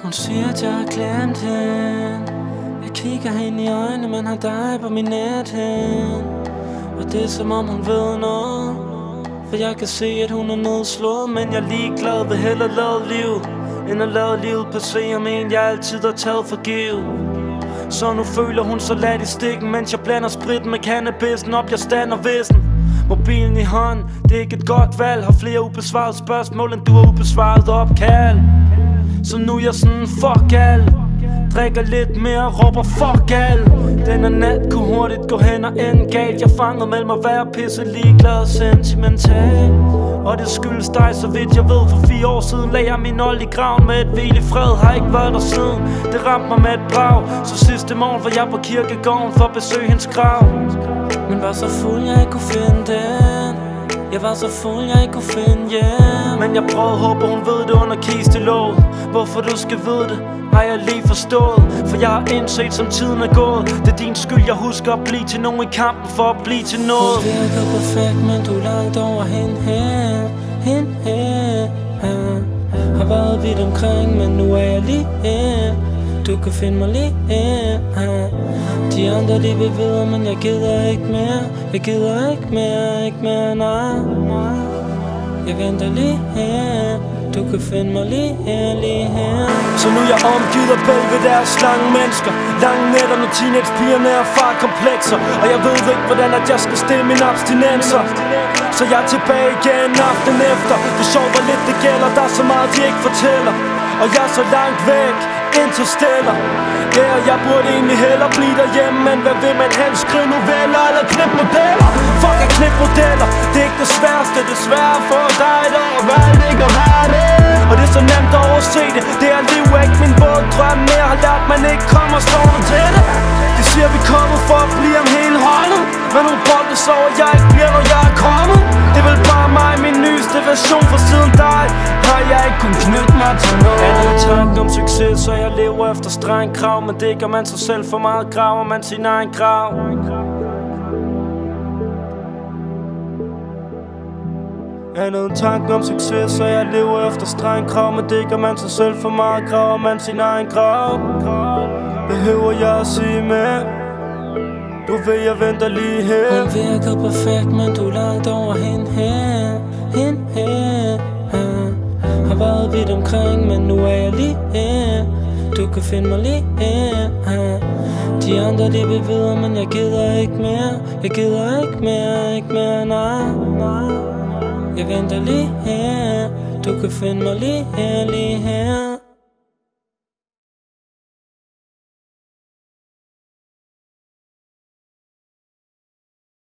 Hun siger, at jeg har glemt hende. Jeg kigger hende i øjnene, men har dig på min nethinde. Og det er som om hun ved noget, for jeg kan se, at hun er nedslået. Men jeg er ligeglad, vil hellere lave liv end at lade livet passere om en, jeg altid har taget for givet. Så nu føler hun så ladt i stikken, mens jeg blander spritten med cannabisen op, jeg stander vissen. Mobilen i hånden, det er ikke et godt valg. Har flere ubesvarede spørgsmål, end du har ubesvaret opkald. Så nu er jeg sådan, fuck alt. Drikker lidt mere, råber fuck alt. Denne nat kunne hurtigt gå hen og ende galt. Jeg fangede mellem at være pisse ligeglad og sentimental. Og det skyldes dig, så vidt jeg ved. For 4 år siden lagde jeg min old i graven med et hvil i fred. Har ikke været der siden, det ramte mig med et brag. Så sidste morgen var jeg på kirkegården for at besøge hendes grav. Men var så fuld, jeg ikke kunne finde den. Jeg var så fuld, jeg ikke kunne finde hjem. Men jeg prøvede at håbe, hun ved det under kistelåget. Hvorfor du skal vide det, har jeg lige forstået. For jeg har indset, som tiden er gået. Det er din skyld, jeg husker at blive til nogen i kampen for at blive til noget. Hun virker perfekt, men du er langt over hende her. Hende her. Har været vidt omkring, men nu er jeg lige her. Du kan finde mig lige her. De andre de vil videre, men jeg gider ikke mere. Jeg gider ikke mere, nej. Jeg venter lige her. Du kan finde mig lige her. Så nu er jeg omgivet af Belvederes lange mennesker. Lange nætter, når teenagepigerne er farkomplekser. Og jeg ved ikke, hvordan at jeg skal stille mine abstinenser. Så jeg er tilbage igen aften efter. Det sover lidt, det gælder, der er så meget, de ikke fortæller. Og jeg er så langt væk, Interstellar. Ja, jeg burde egentlig hellere blive derhjemme. Men hvad vil man helst, skrive noveller eller klipmodeller? Fuck er klipmodeller, det er ikke det sværeste. Det svære for dig, der er valgt ikke at være det. Og det er så nemt at overse det. Det er liv ikke min båd drøm mere. Har lært man ikke kommer og står nu til det. De siger vi er kommet for at blive om hele holdet. Men nogle bolde så jeg ikke bliver når jeg er kommet. Det er vel bare mig, min nyeste version for siden dig. Har jeg ikke kun knytte mig til noget. Jeg har tanke om succes, så jeg lever efter streng krav. Men det gør man sig selv for meget, graver man sin egen grav. Jeg havde en tanke om succes, så jeg lever efter streng krav. Men det gør man sig selv for meget, graver man sin egen grav. Behøver jeg at sige mere? Du ved, jeg venter lige her. Hun virker perfekt, men du er langt over hende her. Hende her. Har været vidt omkring, men nu er jeg lige her. Du kan finde mig lige her. De andre de vil videre, men jeg gider ikke mere. Jeg gider ikke mere, nej. Jeg venter lige her. Du kan finde mig lige her.